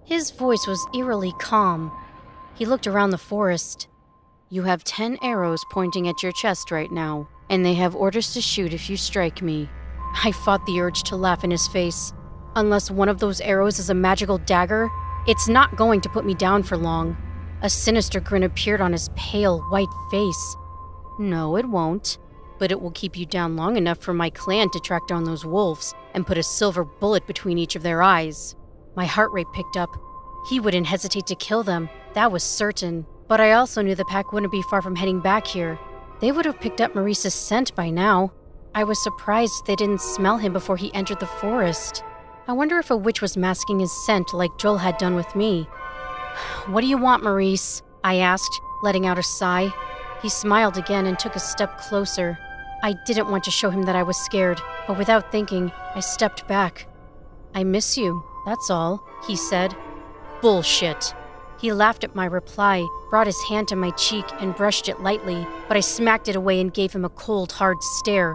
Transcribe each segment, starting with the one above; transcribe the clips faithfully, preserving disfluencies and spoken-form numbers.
His voice was eerily calm. He looked around the forest. "You have ten arrows pointing at your chest right now, and they have orders to shoot if you strike me." I fought the urge to laugh in his face. Unless one of those arrows is a magical dagger, it's not going to put me down for long. A sinister grin appeared on his pale, white face. "No, it won't. But it will keep you down long enough for my clan to track down those wolves and put a silver bullet between each of their eyes." My heart rate picked up. He wouldn't hesitate to kill them, that was certain. But I also knew the pack wouldn't be far from heading back here. They would have picked up Maurice's scent by now. I was surprised they didn't smell him before he entered the forest. I wonder if a witch was masking his scent like Joel had done with me. "What do you want, Maurice?" I asked, letting out a sigh. He smiled again and took a step closer. I didn't want to show him that I was scared, but without thinking, I stepped back. "I miss you, that's all," he said. "Bullshit." He laughed at my reply, brought his hand to my cheek and brushed it lightly, but I smacked it away and gave him a cold, hard stare.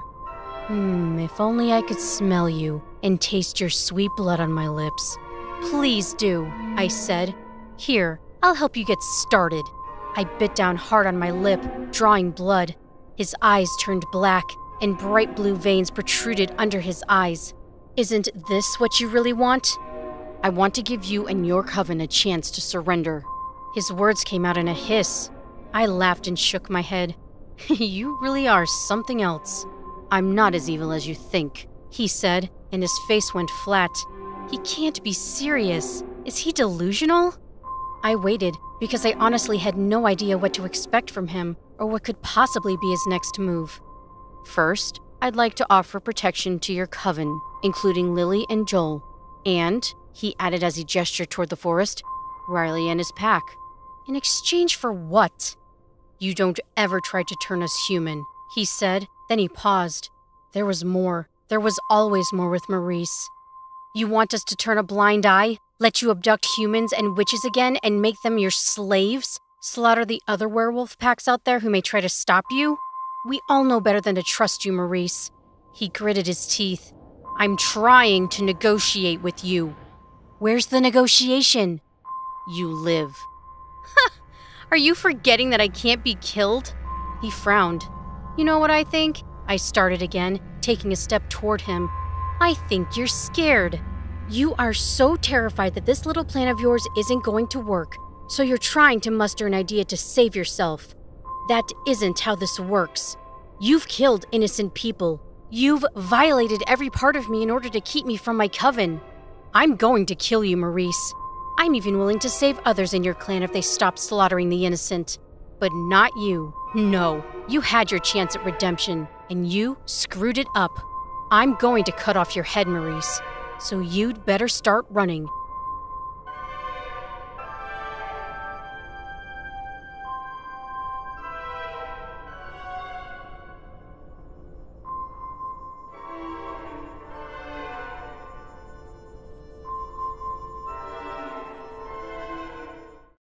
Hmm, if only I could smell you and taste your sweet blood on my lips. "Please do," I said. "Here, I'll help you get started." I bit down hard on my lip, drawing blood. His eyes turned black, and bright blue veins protruded under his eyes. "Isn't this what you really want?" "I want to give you and your coven a chance to surrender." His words came out in a hiss. I laughed and shook my head. "You really are something else." "I'm not as evil as you think," he said, and his face went flat. He can't be serious. Is he delusional? I waited, because I honestly had no idea what to expect from him, or what could possibly be his next move. "First, I'd like to offer protection to your coven, including Lily and Joel. And," he added as he gestured toward the forest, "Riley and his pack." "In exchange for what?" "You don't ever try to turn us human," he said. Then he paused. There was more. There was always more with Maurice. "You want us to turn a blind eye? Let you abduct humans and witches again and make them your slaves? Slaughter the other werewolf packs out there who may try to stop you? We all know better than to trust you, Maurice." He gritted his teeth. "I'm trying to negotiate with you." "Where's the negotiation?" "You live." "Ha! Are you forgetting that I can't be killed?" He frowned. "You know what I think?" I started again, taking a step toward him. "I think you're scared. You are so terrified that this little plan of yours isn't going to work, so you're trying to muster an idea to save yourself. That isn't how this works. You've killed innocent people. You've violated every part of me in order to keep me from my coven. I'm going to kill you, Maurice. I'm even willing to save others in your clan if they stop slaughtering the innocent. But not you. No, you had your chance at redemption, and you screwed it up. I'm going to cut off your head, Maurice. So you'd better start running